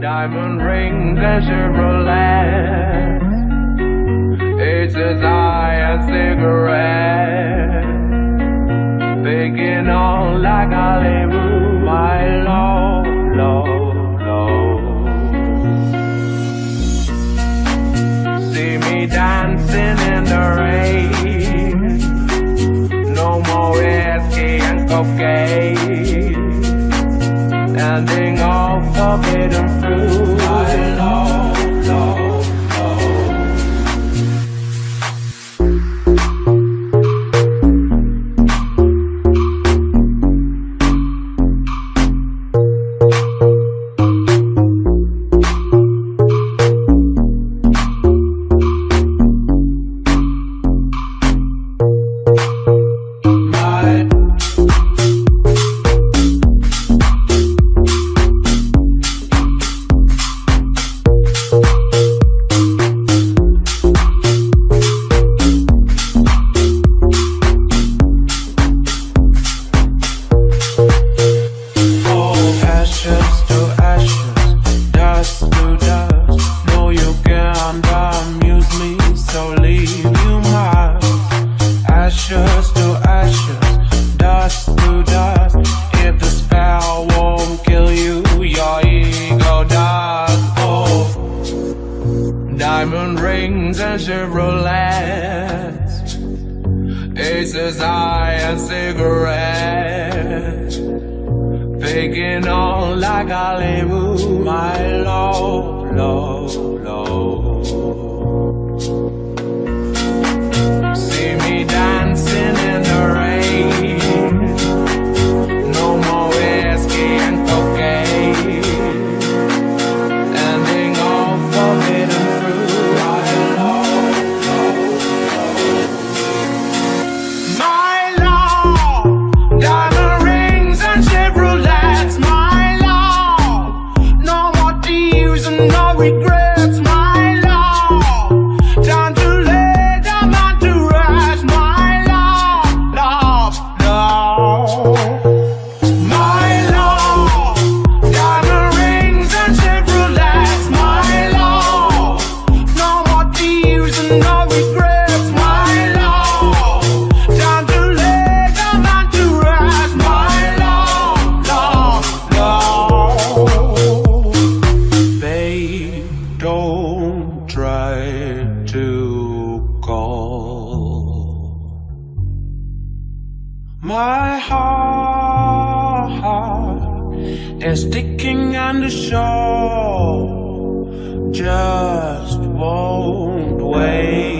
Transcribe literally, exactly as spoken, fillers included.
Diamond rings and Chevrolet. It's as high as cigarette. Picking on like Hollywood, my love, love, love. See me dancing in the rain. No more whiskey and cocaine. Standing on forbidden fruit, my love, love, love. Diamond rings and Chevrolets. It's as high as cigarettes. Faking on like Hollywood, my love, love, love. See me dancing in the rain. No more whiskey and cocaine. Standing on forbidden fruit. Regrets, my love. Time to lay down and to rest, my love, love, love. My love, diamond rings and Chevrolets, my love. No more tears and no regrets, my love. Time to lay down and to rest, my love, love, love. Babe, don't try to call. My heart is sticking on the shore, just won't wait.